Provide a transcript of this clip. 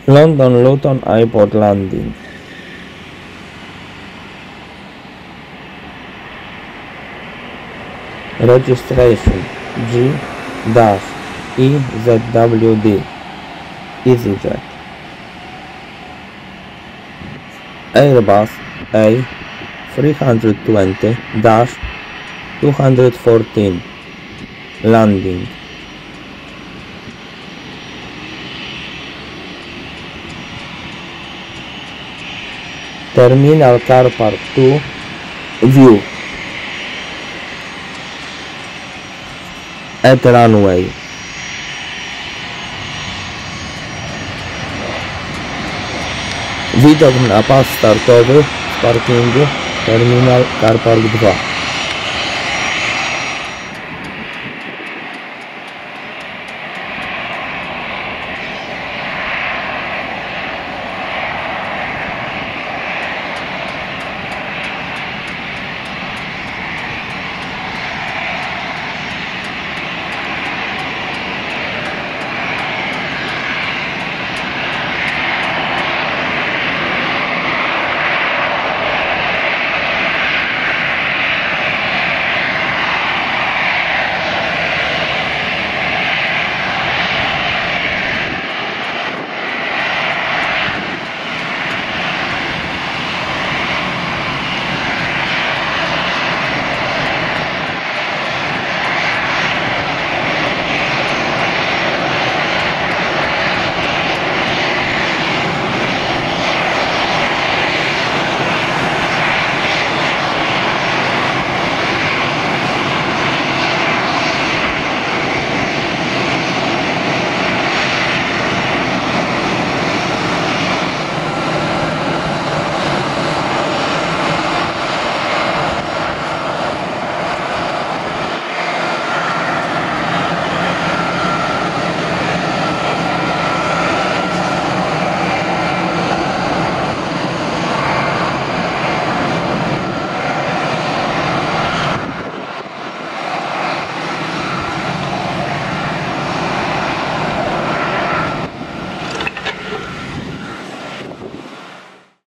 London Luton Airport landing. Registration G-EZWD EasyJet. Airbus A320-214 landing. Terminal Car Park 2 view. At runway. Widok na pas startowy z parkingu Terminal Car Park 2.